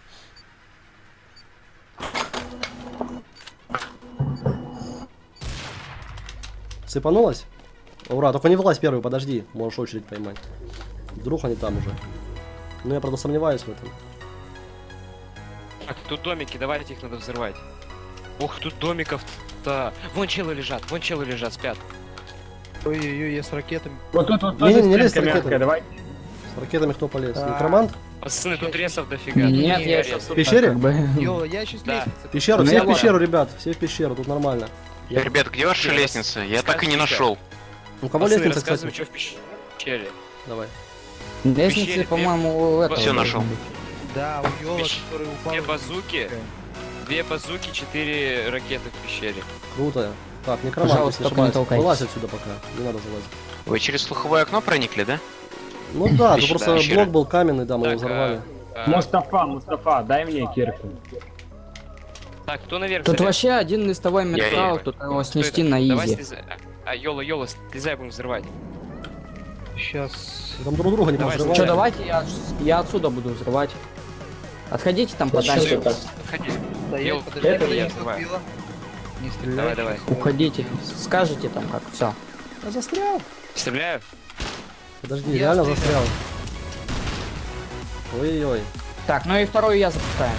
[SPEAKER 1] Сыпанулась? Ура, только не влазь первый, подожди, можешь очередь поймать. Вдруг они там уже. Ну я, правда, сомневаюсь в этом.
[SPEAKER 2] Так, тут домики, давайте их надо взрывать. Ух, тут домиков-то. Вон челы лежат, вон челы лежат, спят.
[SPEAKER 4] Ой-ой-ой, я с ракетами.
[SPEAKER 8] Вот тут вот
[SPEAKER 1] Не,
[SPEAKER 8] тоже
[SPEAKER 1] не, не лезь с
[SPEAKER 8] стенка
[SPEAKER 1] ракетами.
[SPEAKER 8] мягкая, давай.
[SPEAKER 1] С ракетами кто полез?
[SPEAKER 4] Так.
[SPEAKER 1] Некромант?
[SPEAKER 2] Пацаны, тут ресов дофига.
[SPEAKER 7] Нет,
[SPEAKER 2] Тут
[SPEAKER 7] я
[SPEAKER 2] ресов.
[SPEAKER 7] сейчас
[SPEAKER 1] В пещере?
[SPEAKER 7] как бы...
[SPEAKER 4] Йола, я сейчас
[SPEAKER 2] Да.
[SPEAKER 4] лестница.
[SPEAKER 1] Пещеру,
[SPEAKER 7] Ну,
[SPEAKER 1] все
[SPEAKER 7] я
[SPEAKER 1] в
[SPEAKER 7] вот.
[SPEAKER 1] пещеру, ребят, все в пещеру, тут нормально. Я-
[SPEAKER 6] Ребят, где ваша
[SPEAKER 2] Где?
[SPEAKER 6] лестница? Я так и не
[SPEAKER 2] Скажите.
[SPEAKER 6] нашел.
[SPEAKER 1] У кого
[SPEAKER 2] Пацаны,
[SPEAKER 1] лестница,
[SPEAKER 2] рассказывай,
[SPEAKER 1] кстати?
[SPEAKER 2] что в пещере.
[SPEAKER 1] Давай.
[SPEAKER 7] Лестницы,
[SPEAKER 2] пещере
[SPEAKER 7] по-моему, у этого
[SPEAKER 6] Всё
[SPEAKER 7] должны
[SPEAKER 6] нашел.
[SPEAKER 7] быть.
[SPEAKER 4] Да, у Йола,
[SPEAKER 2] Пещ-
[SPEAKER 4] который упал.
[SPEAKER 2] Две базуки, две базуки, четыре ракеты в пещере.
[SPEAKER 1] Круто. Так, некромант,
[SPEAKER 7] Пожалуйста,
[SPEAKER 1] если не
[SPEAKER 7] только не
[SPEAKER 1] ошибаюсь.
[SPEAKER 7] толкайтесь.
[SPEAKER 1] Вылазь отсюда пока, не надо залазить.
[SPEAKER 6] Вы через слуховое окно проникли, да?
[SPEAKER 1] Ну да, тут
[SPEAKER 6] Пещера,
[SPEAKER 1] просто
[SPEAKER 6] пещера.
[SPEAKER 1] блок был каменный, да, мы его
[SPEAKER 2] Так,
[SPEAKER 1] взорвали.
[SPEAKER 2] а, а,
[SPEAKER 8] Мустафа, Мустафа, дай мне кирку.
[SPEAKER 2] Так, кто наверх
[SPEAKER 7] Тут
[SPEAKER 2] залез?
[SPEAKER 7] вообще один листовой
[SPEAKER 6] Я-
[SPEAKER 7] металл,
[SPEAKER 2] я-
[SPEAKER 7] тут его
[SPEAKER 2] Кто
[SPEAKER 7] снести
[SPEAKER 2] это?
[SPEAKER 7] на
[SPEAKER 2] Давай
[SPEAKER 7] изи.
[SPEAKER 2] слезай. А, Йола, Йола, слезай, будем взрывать.
[SPEAKER 4] Сейчас.
[SPEAKER 1] Там друг друга не
[SPEAKER 2] Давай,
[SPEAKER 1] взрывали.
[SPEAKER 7] Что, давайте я, я отсюда буду взрывать. Отходите там подальше.
[SPEAKER 2] Отходи.
[SPEAKER 4] Стоять,
[SPEAKER 2] Йола,
[SPEAKER 4] подожди,
[SPEAKER 2] это
[SPEAKER 4] я
[SPEAKER 2] я
[SPEAKER 4] не
[SPEAKER 2] взрываю.
[SPEAKER 4] убила. Не стреляй.
[SPEAKER 2] Давай, давай.
[SPEAKER 7] Уходите. Скажите там как, все.
[SPEAKER 1] Я застрял.
[SPEAKER 2] Стреляю.
[SPEAKER 1] Подожди,
[SPEAKER 4] Я
[SPEAKER 1] реально
[SPEAKER 4] стрелял.
[SPEAKER 1] застрял. Ой-ой-ой.
[SPEAKER 7] Так, ну и вторую я запускаю.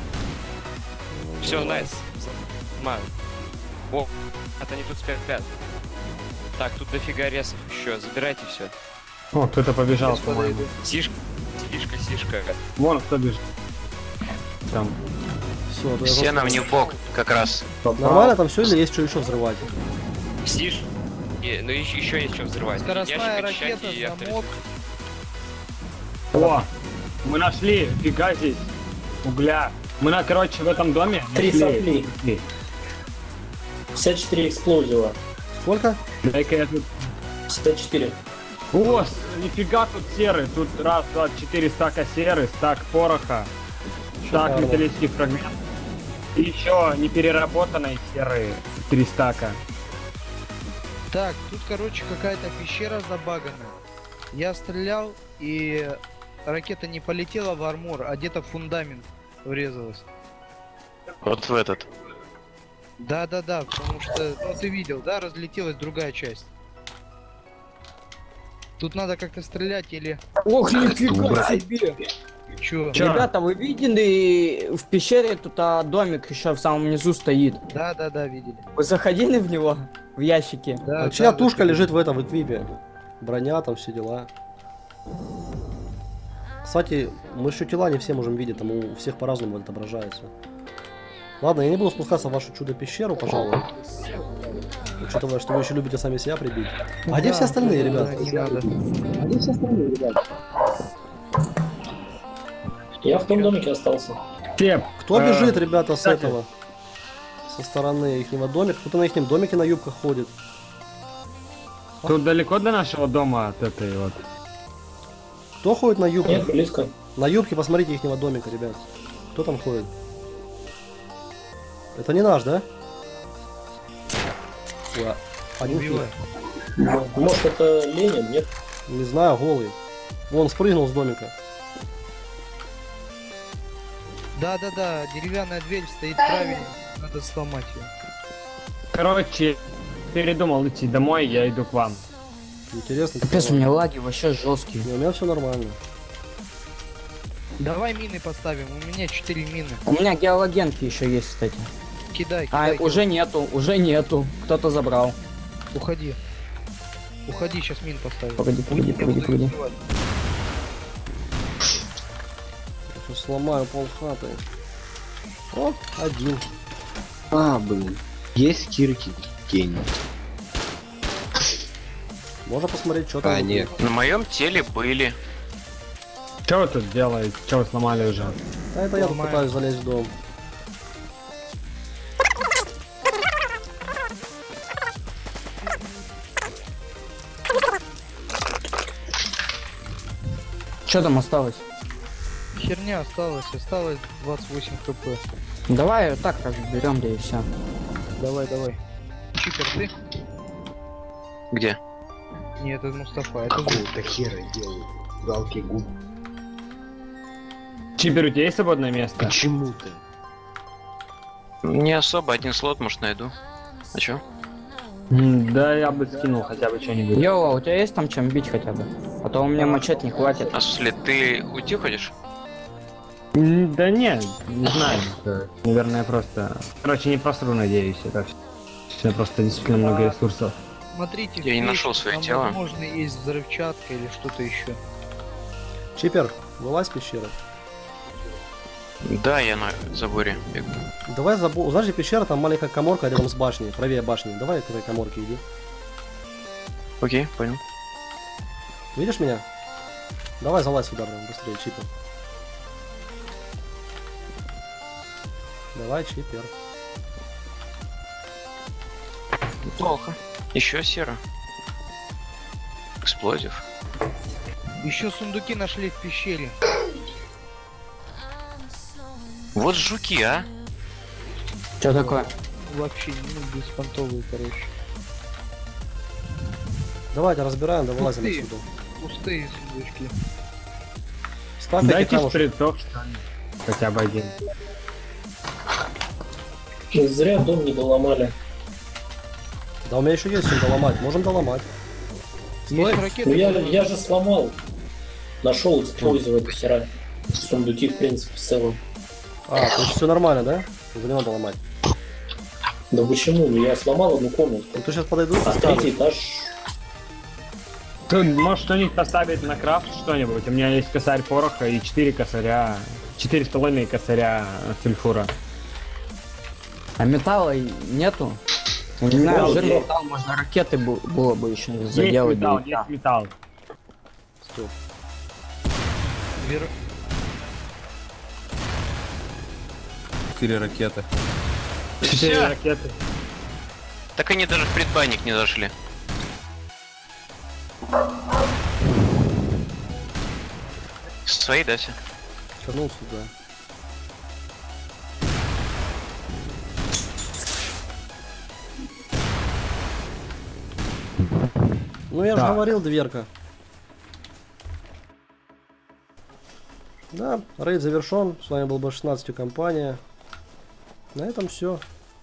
[SPEAKER 2] Все, найс. Маю. О, это они тут спят, спят. Так, тут дофига ресов еще. Забирайте все.
[SPEAKER 8] О, кто-то побежал,
[SPEAKER 4] Сейчас
[SPEAKER 8] по-моему.
[SPEAKER 4] подойду.
[SPEAKER 2] Сишка, сишка, сишка.
[SPEAKER 8] Вон кто бежит. Там.
[SPEAKER 1] Все,
[SPEAKER 6] Все нам не в бок, как раз.
[SPEAKER 1] Нормально там все или есть что еще взрывать?
[SPEAKER 2] Сиш. И- ну еще, еще есть что взрывать.
[SPEAKER 4] Скоростная
[SPEAKER 2] Ящик
[SPEAKER 4] ракета,
[SPEAKER 2] очищайте и
[SPEAKER 4] замок.
[SPEAKER 8] О, мы нашли, фига здесь, угля. Мы, на, короче, в этом доме
[SPEAKER 3] Три
[SPEAKER 8] нашли.
[SPEAKER 3] сопли. пятьдесят четыре эксплозива.
[SPEAKER 1] Сколько?
[SPEAKER 8] Дай-ка я тут...
[SPEAKER 3] пятьдесят четыре.
[SPEAKER 8] О, с- нифига тут серы. Тут раз, два, четыре стака серы, стак пороха, стак
[SPEAKER 1] Шикарно.
[SPEAKER 8] металлических фрагментов. И еще непереработанной серы три стака.
[SPEAKER 4] Так, тут, короче, какая-то пещера забаганная. Я стрелял, и ракета не полетела в армор, а где-то в фундамент врезалась.
[SPEAKER 6] Вот в этот.
[SPEAKER 4] Да-да-да, потому что, ну ты видел, да, разлетелась другая часть. Тут надо как-то стрелять или...
[SPEAKER 7] Ох, нифига себе!
[SPEAKER 4] Чё?
[SPEAKER 8] Чё?
[SPEAKER 7] Ребята, вы видели, в пещере тут а, домик еще в самом низу стоит.
[SPEAKER 4] Да-да-да, видели.
[SPEAKER 7] Вы заходили в него? В ящике?
[SPEAKER 4] Да,
[SPEAKER 1] А чья
[SPEAKER 4] да,
[SPEAKER 1] тушка
[SPEAKER 4] да.
[SPEAKER 1] лежит в этом в эквипе? Броня, там все дела. Кстати, мы еще тела не все можем видеть, там у всех по-разному это отображается. Ладно, я не буду спускаться в вашу чудо-пещеру, пожалуй. Учитывая, что вы еще любите сами себя прибить. А где
[SPEAKER 4] Да,
[SPEAKER 1] все остальные,
[SPEAKER 4] да,
[SPEAKER 1] ребята?
[SPEAKER 4] Не надо.
[SPEAKER 1] А где все остальные, ребята?
[SPEAKER 3] Я в том домике остался.
[SPEAKER 8] Теп,
[SPEAKER 1] Кто
[SPEAKER 8] э,
[SPEAKER 1] бежит, ребята, с
[SPEAKER 8] кстати.
[SPEAKER 1] этого? Со стороны ихнего домика. Кто-то на ихнем домике на юбках ходит.
[SPEAKER 8] Тут далеко до нашего дома от этой вот.
[SPEAKER 1] Кто ходит на юбках?
[SPEAKER 3] Нет, близко.
[SPEAKER 1] На юбке посмотрите ихнего домика, ребят. Кто там ходит? Это не наш, да? Я. Один
[SPEAKER 4] Убивай.
[SPEAKER 1] хит.
[SPEAKER 3] Может, это Ленин, нет?
[SPEAKER 1] Не знаю, голый. Вон спрыгнул с домика.
[SPEAKER 4] Да-да-да, деревянная дверь стоит правильно, надо сломать ее.
[SPEAKER 8] Короче, передумал идти домой, я иду к вам.
[SPEAKER 1] Интересно.
[SPEAKER 7] Капец, у
[SPEAKER 1] какого?
[SPEAKER 7] меня лаги вообще жесткие.
[SPEAKER 1] Не, у меня все нормально.
[SPEAKER 4] Давай мины поставим, у меня четыре мины.
[SPEAKER 7] У меня геологенки еще есть, кстати.
[SPEAKER 4] Кидай,
[SPEAKER 7] А,
[SPEAKER 4] кидай.
[SPEAKER 7] уже нету, уже нету. Кто-то забрал.
[SPEAKER 4] Уходи. Уходи, сейчас мин поставим.
[SPEAKER 7] Погоди, погоди, погоди, погоди.
[SPEAKER 1] Сейчас сломаю полхаты. О, один.
[SPEAKER 9] А, блин. Есть кирки гений.
[SPEAKER 1] Можно посмотреть, что там.
[SPEAKER 9] А, нет.
[SPEAKER 6] На моем теле были.
[SPEAKER 8] Что вы тут делаете? Что вы сломали уже?
[SPEAKER 1] А это я тут
[SPEAKER 4] Ломаю.
[SPEAKER 1] пытаюсь залезть в дом.
[SPEAKER 7] Что там осталось?
[SPEAKER 4] Херня осталась, осталось двадцать восемь хп.
[SPEAKER 7] Давай так разберем, да и все.
[SPEAKER 4] Давай, давай. Чипер, ты?
[SPEAKER 6] Где?
[SPEAKER 4] Нет, это Мустафа, это Зуб.
[SPEAKER 9] Какого-то хера делают. Галки губ.
[SPEAKER 8] Чипер, у тебя есть свободное место?
[SPEAKER 9] Почему ты?
[SPEAKER 6] Не особо, один слот, может, найду. А чё?
[SPEAKER 8] М, Да, я бы скинул хотя бы что-нибудь.
[SPEAKER 7] Йоу, а у тебя есть там чем бить хотя бы? А то у меня мочать не хватит.
[SPEAKER 6] А в смысле, ты уйти хочешь?
[SPEAKER 8] М, Да не, не знаю. это, Наверное, просто... Короче, не просру, надеюсь. Это все просто действительно много ресурсов.
[SPEAKER 4] Смотрите,
[SPEAKER 6] Я не
[SPEAKER 4] здесь
[SPEAKER 6] нашел своё
[SPEAKER 4] там,
[SPEAKER 6] тело.
[SPEAKER 4] возможно, есть взрывчатка или что-то еще.
[SPEAKER 1] Чипер, вылазь с пещеры.
[SPEAKER 6] Да, я на заборе бегу.
[SPEAKER 1] Давай забор. Знаешь, где пещера, там маленькая каморка рядом с башней, правее башни. Давай к этой каморке иди.
[SPEAKER 6] Окей, понял.
[SPEAKER 1] Видишь меня? Давай залазь сюда, блин, быстрее, Чипер. Давай, Чипер.
[SPEAKER 6] Плохо. Еще серо. Эксплозив.
[SPEAKER 4] Еще сундуки нашли в пещере.
[SPEAKER 6] Вот жуки, а?
[SPEAKER 7] Что такое?
[SPEAKER 4] Вообще, ну, беспонтовые, короче.
[SPEAKER 1] Давайте разбираем, да вылазим
[SPEAKER 4] Пустые.
[SPEAKER 1] отсюда.
[SPEAKER 4] Пустые сундучки.
[SPEAKER 1] Ставь эти
[SPEAKER 8] Дайте
[SPEAKER 1] камушки.
[SPEAKER 8] шприцов, что ли. Хотя бы один.
[SPEAKER 3] Зря дом не доломали.
[SPEAKER 1] Да у меня еще есть чем доломать. Можем доломать. Стой.
[SPEAKER 4] Есть ракеты.
[SPEAKER 3] Ну я,
[SPEAKER 4] которые-
[SPEAKER 3] я же сломал. Нашел, использовал хера. Сундуки, в принципе, в целом.
[SPEAKER 1] А, то есть все нормально, да? Уже не надо ломать.
[SPEAKER 3] Да почему? Ну я сломал одну комнату.
[SPEAKER 1] Ну то сейчас подойдут и
[SPEAKER 3] А
[SPEAKER 1] скажут.
[SPEAKER 3] третий этаж...
[SPEAKER 8] Ты можешь что-нибудь поставить на крафт, что-нибудь. У меня есть косарь пороха и четыре косаря. Четыре с половиной косаря сульфура.
[SPEAKER 7] А металла и нету? Я не знаю,
[SPEAKER 3] Металл
[SPEAKER 7] жирный
[SPEAKER 3] есть.
[SPEAKER 7] металл, можно ракеты бу- было бы еще
[SPEAKER 8] Есть
[SPEAKER 7] заделать.
[SPEAKER 8] металл,
[SPEAKER 7] да.
[SPEAKER 8] есть металл.
[SPEAKER 1] Стоп.
[SPEAKER 4] Вер-
[SPEAKER 10] Четыре ракеты.
[SPEAKER 8] Четыре
[SPEAKER 6] Всё.
[SPEAKER 8] ракеты.
[SPEAKER 6] Так они даже в предбанник не зашли. Свои, да, все?
[SPEAKER 1] Вернул сюда. Ну я же
[SPEAKER 8] Так.
[SPEAKER 1] говорил, дверка. Да, рейд завершен. С вами был бэ шестнадцать компания. На этом все.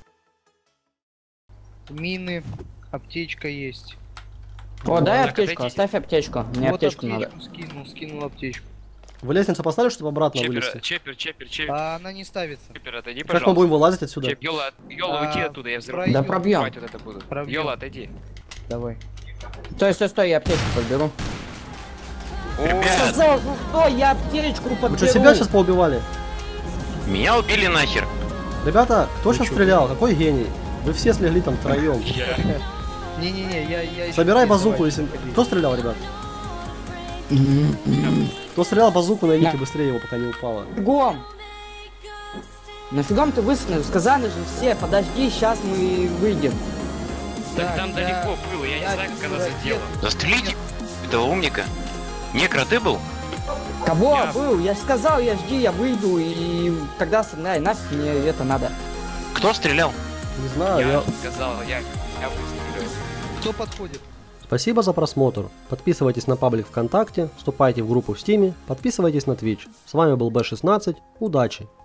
[SPEAKER 4] Мины, аптечка есть.
[SPEAKER 7] О, дай
[SPEAKER 2] Так,
[SPEAKER 7] аптечку,
[SPEAKER 2] отойдите.
[SPEAKER 7] оставь аптечку. Мне
[SPEAKER 4] Вот
[SPEAKER 7] аптечку надо.
[SPEAKER 4] скинул, скинул аптечку.
[SPEAKER 1] Вы лестницу поставили, чтобы обратно
[SPEAKER 2] Чепер,
[SPEAKER 1] вылезти?
[SPEAKER 2] чепер, чепер, чепер.
[SPEAKER 4] А она не ставится.
[SPEAKER 2] Чепер, отойди,
[SPEAKER 1] Как мы
[SPEAKER 2] пожалуйста.
[SPEAKER 1] будем вылазить отсюда?
[SPEAKER 2] Чеп, Йола, Йола,
[SPEAKER 4] А,
[SPEAKER 2] уйди оттуда, я взрываю.
[SPEAKER 4] пройдем.
[SPEAKER 7] Да пробьем.
[SPEAKER 2] Вот это буду.
[SPEAKER 4] Пробьем.
[SPEAKER 2] Йола, отойди.
[SPEAKER 4] Давай.
[SPEAKER 7] Стой, стой, стой, я аптечку подберу.
[SPEAKER 6] Ребят,
[SPEAKER 7] Сказал, ну стой, я аптечку подберу.
[SPEAKER 1] Вы что, себя сейчас поубивали?
[SPEAKER 6] меня убили нахер.
[SPEAKER 1] Ребята, кто сейчас стрелял? Какой гений? Вы все слегли там втроем.
[SPEAKER 2] Я.
[SPEAKER 4] Не-не-не, я, я еще
[SPEAKER 1] Собирай
[SPEAKER 4] здесь,
[SPEAKER 1] базуку,
[SPEAKER 4] давай,
[SPEAKER 1] если...
[SPEAKER 4] заходи.
[SPEAKER 1] Кто стрелял, ребят? Кто стрелял базуку, найдите
[SPEAKER 7] Да.
[SPEAKER 1] быстрее его, пока не упало.
[SPEAKER 7] Бегом! Нафига ты высунул? Сказали же все, подожди, сейчас мы выйдем.
[SPEAKER 2] Так
[SPEAKER 4] Так,
[SPEAKER 2] там
[SPEAKER 4] я-
[SPEAKER 2] далеко было, я не
[SPEAKER 4] я
[SPEAKER 2] знаю, как она
[SPEAKER 4] ракет-
[SPEAKER 2] задела.
[SPEAKER 6] Застрелите этого умника. Некро, ты был?
[SPEAKER 7] Кого
[SPEAKER 2] Я-
[SPEAKER 7] был? Я ж сказал, я жди, я выйду и тогда стреляй, нафиг мне это надо.
[SPEAKER 6] Кто стрелял?
[SPEAKER 1] Не знаю,
[SPEAKER 2] Я
[SPEAKER 1] я...
[SPEAKER 2] сказал, я, я выстрелил.
[SPEAKER 4] Кто подходит?
[SPEAKER 1] Спасибо за просмотр. Подписывайтесь на паблик ВКонтакте, вступайте в группу в Стиме, подписывайтесь на Twitch. С вами был бэ шестнадцать. Удачи!